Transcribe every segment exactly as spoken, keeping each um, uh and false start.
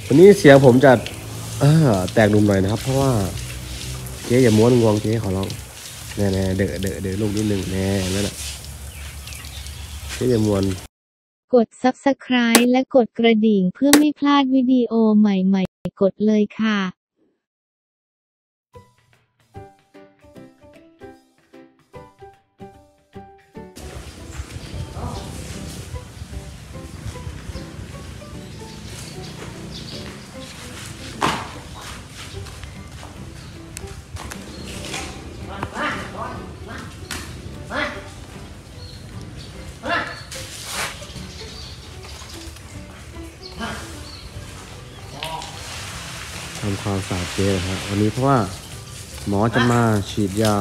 วันนี้เสียงผมจะเออแตกดุมหน่อยนะครับเพราะว่าเจ๊อย่าม้วนงวงเจ๊ขอร้องแน่แน่เดอะเดอะเดอะลูกนิดนึงแน่นั่นแหละเจ๊อย่าม้วนกด ซับสไครบ์ และกดกระดิ่งเพื่อไม่พลาดวิดีโอใหม่ๆกดเลยค่ะทำความสะอาดเจ๊นะครับวันนี้เพราะว่าหมอจะมาฉีดยา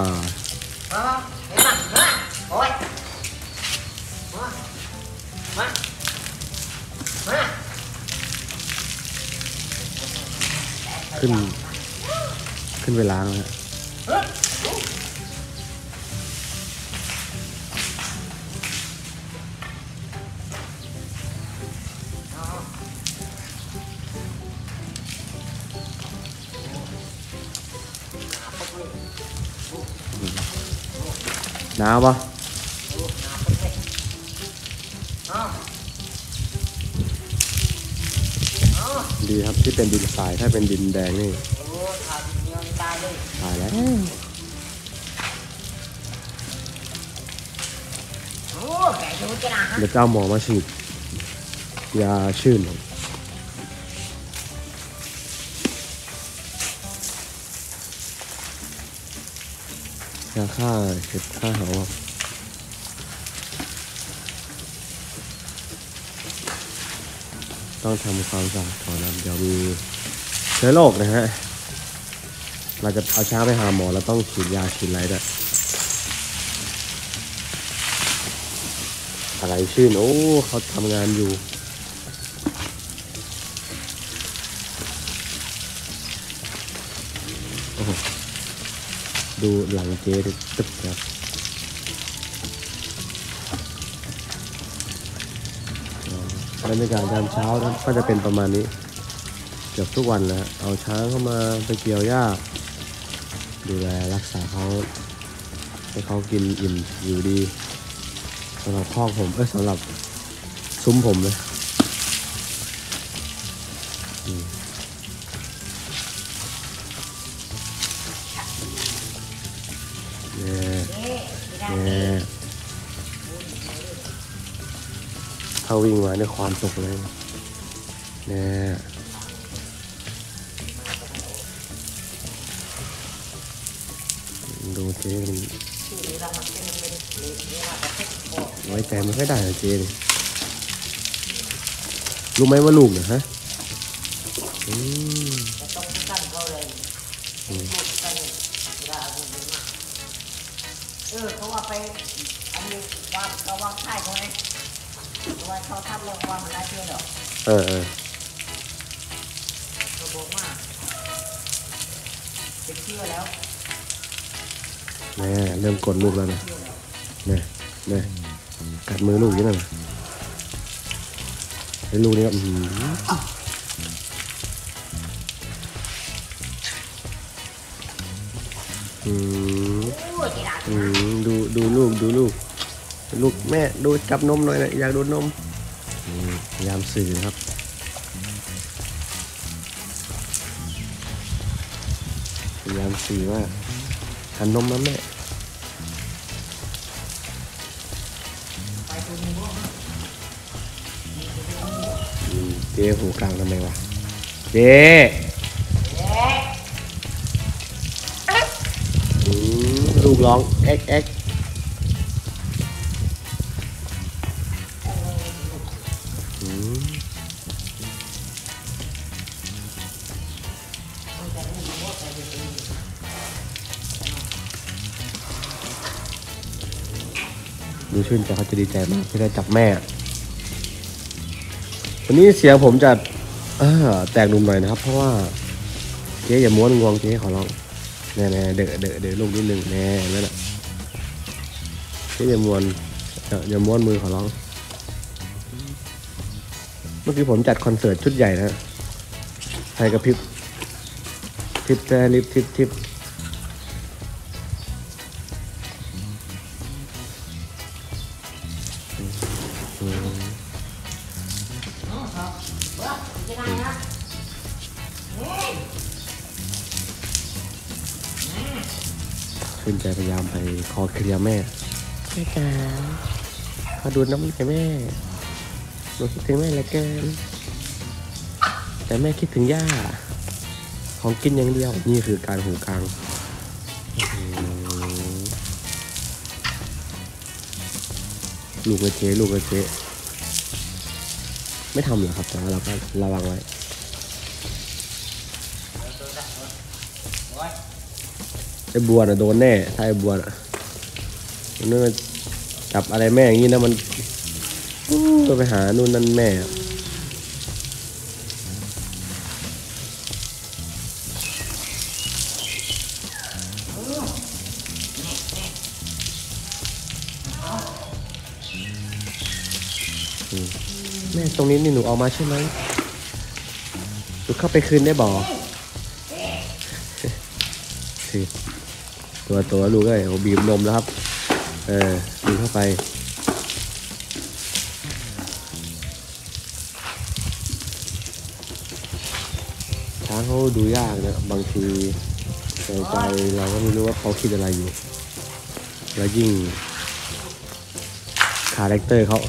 ขึ้นขึ้นเวลาแล้วหนาวปะดีครับที่เป็นดินทรายถ้าเป็นดินแดงนี่ตายแล้วเดี๋ยวเจ้าหมอมาฉีดยาชื่นยาฆ่าเห็ดฆ่าเหาต้องทำความสะอาดก่อนนะเดี๋ยวมีเชื้อโรคนะฮะเราจะเอาช้างไปหาหมอแล้วต้องฉีดยาฉีดอะไรด้วยอะไรชื่นโอ้เขาทำงานอยู่โอ้ดูหลังเจ๊ตึ๊บครับบรรยากาศยามเช้าก็จะเป็นประมาณนี้เกือบทุกวันนะเอาช้างเข้ามาไปเกี่ยวหญ้าดูแลรักษาเขาให้เขากินอิ่มอยู่ดีสำหรับคอกผมเอ้ยสำหรับซุ้มผมเลยเนี่ยเนี่ยเขาวิ่งมาด้วยความสุขเลยเนี่ยดูเจ๊ไว้ใจมันไม่ได้เหรอเจ๊เลยรู้ไหมว่าลูกเนี่ยฮะอืมเออเขาว่าไปอันนี้วางเขาวางค่ายเขาไงว่าเขาทำเรื่องวางมันได้เชื่อหรอเออเออเขาบอกมากเป็นเชื่อแล้วแม่เริ่มกดลูกแล้วนะแม่แม่กัดมือลูกอย่างนั้นนะไอ้ลูกนี้อืมอืมอืมดูดูลูกดูลูกลูกแม่ดูจับนมหน่อยนะอยากดูนมพยายามสื่อครับพยายามสื่อว่าหันนมมาแม่เจ๊หูกลางทำไมวะเจ๊ลูกร้องเอ็กเอ็กดูชื่นใจเขาจะดีใจมากที่ได้จับแม่วันนี้เสียงผมจะเออแตกดุมหน่อยนะครับเพราะว่าเจ๊อย่าม้วนงวงเจ๊ขอร้องแน่แน่เดอะเดอะเดอะลูกนิดนึงแน่นั่นแหละเจ๊อย่าม้วนอย่าม้วนมือขอร้องเมื่อกี้ผมจัดคอนเสิร์ตชุดใหญ่นะไฟกระพริบทิปแต่ลิฟทิปทิปขึ้นใจพยายามไปคอเคลียร์แม่แม่จ๋าขอดูน้ำให้แม่หนูคิดถึงแม่เหลือเกินแต่แม่คิดถึงย่าของกินอย่างเดียวนี่คือการหูกลางลูกกระเจลูกกระเจไม่ทำหรอครับแต่ว่าเราก็ระวังไว้ไอ้บัวน่ะโดนแน่ถ้าไอ้บัวน่ะมันมันจับอะไรแม่อย่างนี้นะมันก็ไปหานู่นนั่นแม่แม่ตรงนี้นี่หนูออกมาใช่ไหมหนูเข้าไปคืนได้บ่สิตัวตัวลูกเลยโอ้บีบนมแล้วครับเออบีบเข้าไปช้างเขาดูยากนะบางทีในใจเราก็ไม่รู้ว่าเขาคิดอะไรอยู่แล้วยิ่งคาแรคเตอร์เขา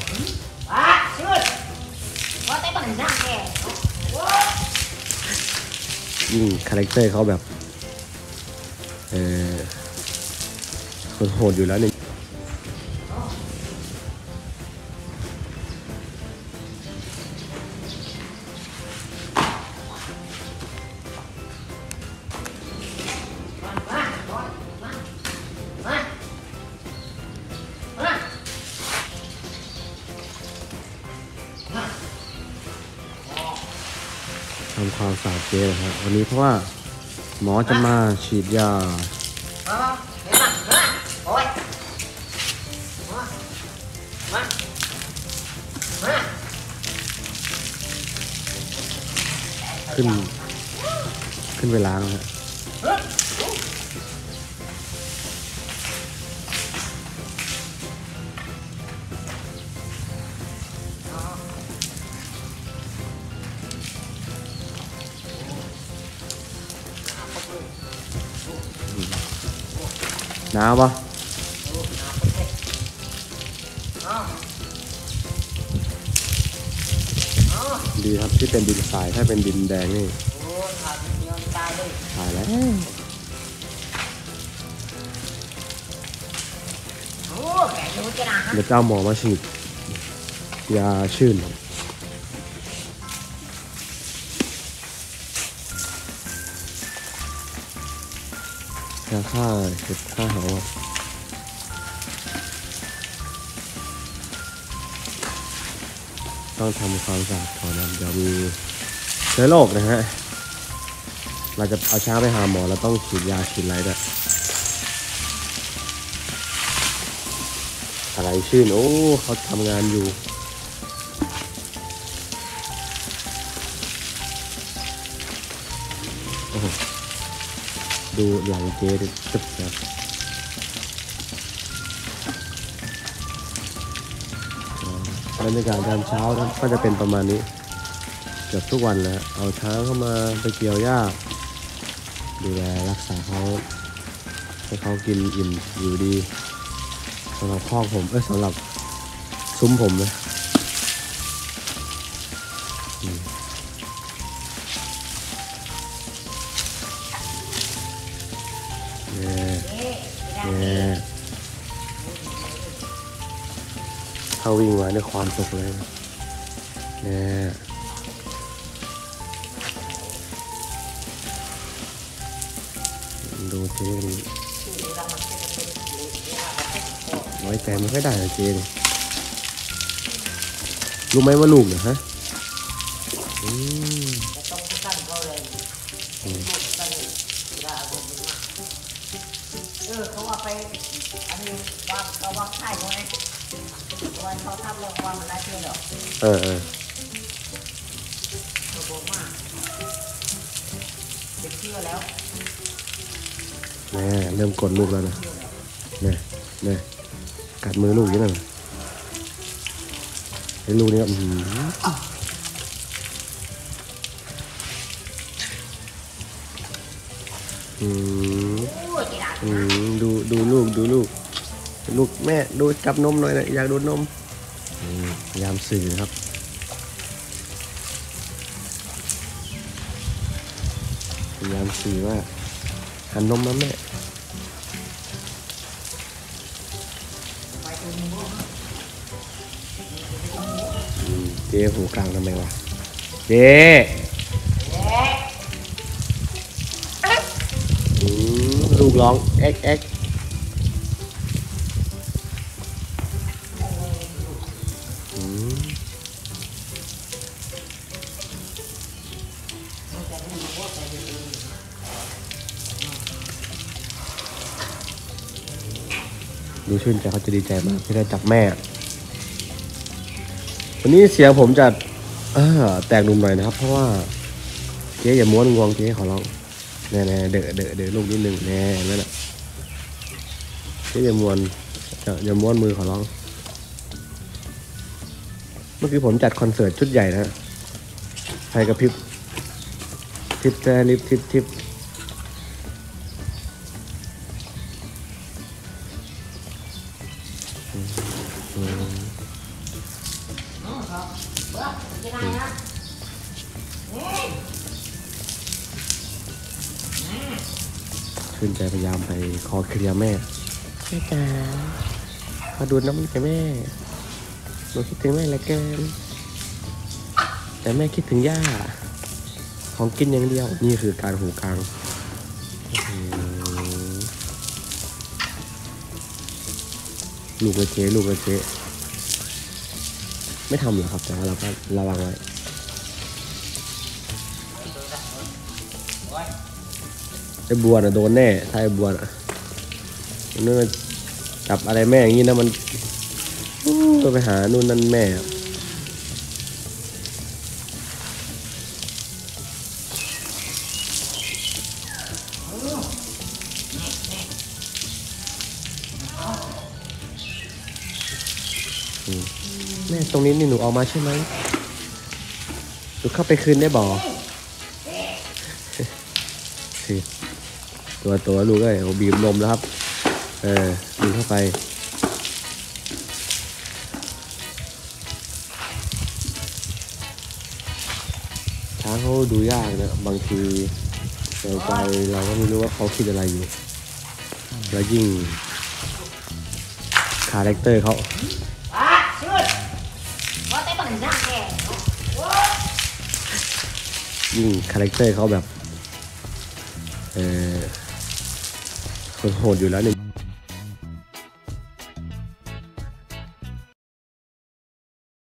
ยิ่งคาแรคเตอร์เขาแบบเออคนโหดอยู่แล้วนี่ทำความสะอาดเจนะครับวันนี้เพราะว่าหมอจะมาฉีดยาขึ้นขึ้นไปล้างฮะหนาวปะดีครับที่เป็นดินทรายถ้าเป็นดินแดงนี่ตายแล้วเดี๋ยวเจ้าหมอมาฉีดยาชื่นยาฆ่าเห็บฆ่าเหาต้องทำความสะอาดก่อนนะเดี๋ยวมีเชื้อโรคนะฮะเราจะเอาช้างไปหาหมอเราต้องฉีดยาฉีดอะไรด้วยอะไรชื่นโอ้เขาทำงานอยู่โอ้ดูหลังเจ๊ดิตึ๊บนะบรรยากาศยามเช้าก็จะเป็นประมาณนี้เกือบทุกวันเลยเอาช้างเข้ามาไปเกี่ยวหญ้าดูแลรักษาเขาให้เขากินอิ่มอยู่ดีสำหรับพ่อผมเอ้ยสำหรับซุ้มผมนะเนี่ยเนี่ยเขาวิ่งมาด้วยความสุขเลยเนี่ยดูเจนไว้ใจมันไม่ได้นะเจนรู้ไหมว่าลูกเนี่ยฮะอืมเออเขาว่าไปอันนี้ว่าเขาว่าค่ายเขาไงวันเขาทำลงวันมันได้เท่าไหร่เออเออเขาบอกมากเด็กเชื่อแล้วแม่เริ่มกดลูกแล้วนะเนี่ยเนี่ยกัดมือลูกอยังไงไอ้ลูกนี่อืมอืมโอ้ยกีฬาอืมดูดูลูกดูลูกลูกแม่ดูจับนมหน่อยนะอยากดูนมอืมพยายามสื่อครับพยายามสื่อว่าหันนมมาแม่ไปตัวนึงลูกอืมเจ๊หูกลางทำไมวะเจ๊เอ๊ะอืมลูกร้องเอ็กเอ็กอืมดูชื่นใจเขาจะดีใจมากที่ได้จับแม่วันนี้เสียงผมจะเออแตกหนุ่มหน่อยนะครับ เพราะว่าเจ๊อย่าม้วนงวงเจ๊ขอร้องแน่ๆเดอะเดอะเดอะลูกนิดนึงแน่นั่นแหละเจ๊อย่าม้วนอย่าอย่าม้วนมือขอร้องเมื่อกี้ผมจัดคอนเสิร์ตชุดใหญ่นะไฟกระพริบทิปแทลิปทิปทิปอืมอืมน้องครับเบ้อกีฬานะนี่ชื่นใจพยายามไปคอเคลียร์แม่แม่จ๋าขอดูน้ำใจแม่หนูคิดถึงแม่เหลือเกินแต่แม่คิดถึงย่าของกินอย่างเดียวนี่คือการหูกลางอื้อหือลูกกระเจลูกกระเจไม่ทำหรอกครับแต่ว่าเราก็ระวังไว้ไอ้บัวน่ะโดนแน่ถ้าไอ้บัวน่ะมันน่าจะจับอะไรแม่อย่างนี้นะมันก็ไปหานู่นนั่นแม่ครับอืมแม่ตรงนี้นี่หนูออกมาใช่ไหมหนูเข้าไปคืนได้บ่สิตัวตัวลูกเอ้ยเขาบีบนมแล้วครับเออดึงเข้าไปช้างเขาดูยากนะบางทีในใจเราก็ไม่รู้ว่าเขาคิดอะไรอยู่แล้วยิ่งคาแรคเตอร์เขาอ่ะชื่อว่าแต่บังหน้าแกโอ้ยยิ่งคาแรคเตอร์เขาแบบเออคนโหดอยู่แล้วเนี่ย